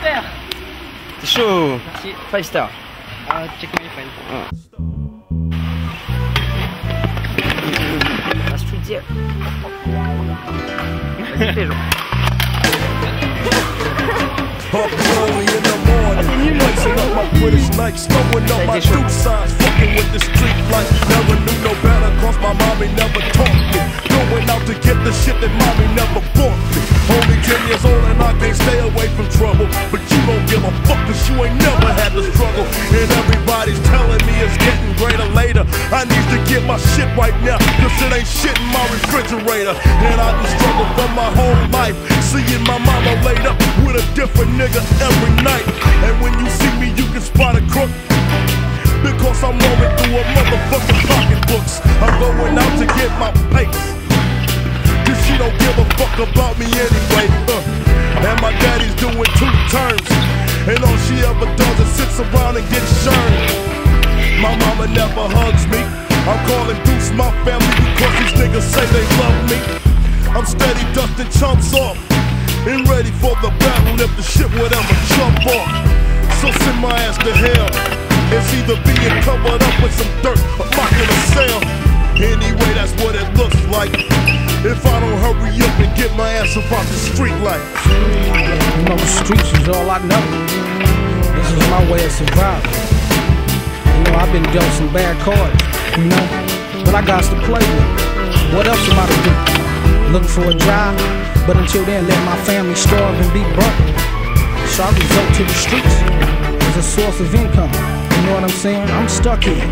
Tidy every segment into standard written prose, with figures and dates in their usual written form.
super. T'es chaud. Merci. 5 star. Check my friend. La street here. Vas-y, fais genre. Up early in the morning, lacing up my British nights, throwing up my two signs, fucking with the street lights. Never knew no better, cause my mommy never taught me. Going out to get the shit that mommy never bought me. Only 10 years old and I can't stay away from trouble. But you don't give a fuck cause you ain't never had to struggle. And everybody's telling me it's getting greater later. I need to get my shit right now, cause it ain't shit in my refrigerator. And I done struggled for my whole life, seeing my mama laid up with a different nigga every night. And when you see me you can spot a crook, because I'm rolling through a motherfucking pocketbooks. I'm going out to get my papers, cause she don't give a fuck about me anyway. And my daddy's doing 2 terms, and all she ever does is sits around and gets churned. My mama never hugs me. I'm calling Deuce my family because these niggas say they love me. I'm steady dusting chumps off and ready for the battle if the shit would ever jump off. So send my ass to hell. It's either being covered up with some dirt or mocking a cell. Anyway, that's what it looks like if I don't hurry up and get my ass up off the street light. You know, the streets is all I know. This is my way of survival. You know, I've been dealt some bad cards, you know, but I got to play with. What else am I to do? Look for a job, but until then let my family starve and be burnt. So I resort to the streets as a source of income. You know what I'm saying? I'm stuck here.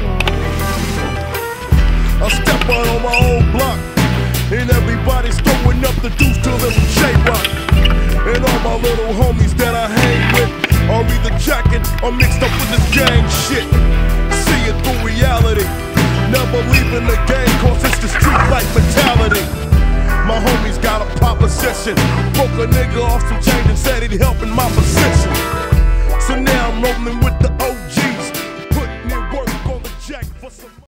I step out on my own block, and everybody's throwing up the deuce till there's some J-Rock. And all my little homies that I hang with are either jacking or mixed up with this gang shit. See it through reality, never leaving the game cause it's the street life mentality. My homies got a proposition, broke a nigga off some change and said he'd help in my position. So now I'm rolling with the OGs, putting in work on the jack for some